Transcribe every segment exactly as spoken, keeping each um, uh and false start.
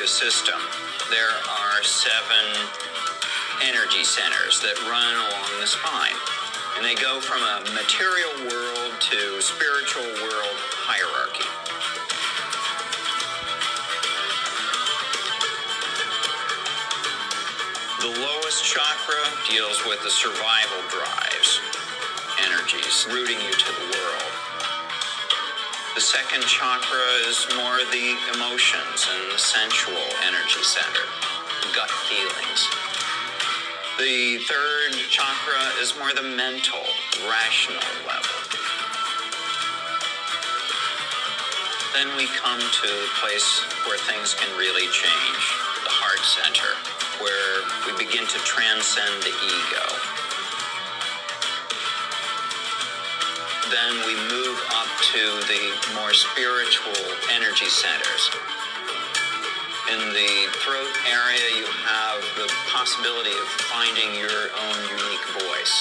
yoga system, there are seven energy centers that run along the spine. And they go from a material world to spiritual world hierarchy. The lowest chakra deals with the survival drives, energies, rooting you to the world. The second chakra is more the emotions and the sensual energy center, gut feelings. The third chakra is more the mental, rational level. Then we come to the place where things can really change, the heart center, where we begin to transcend the ego. Then we move up to the more spiritual energy centers. In the throat area, you have the possibility of finding your own unique voice.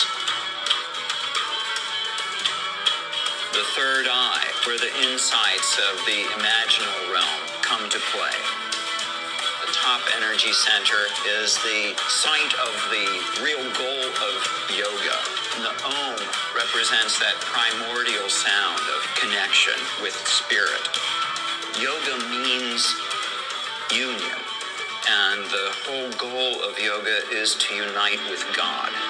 The third eye, where the insights of the imaginal realm come to play. The top energy center is the site of the real goal of yoga. And the Om represents that primordial sound of connection with spirit. Yoga means union, and the whole goal of yoga is to unite with God.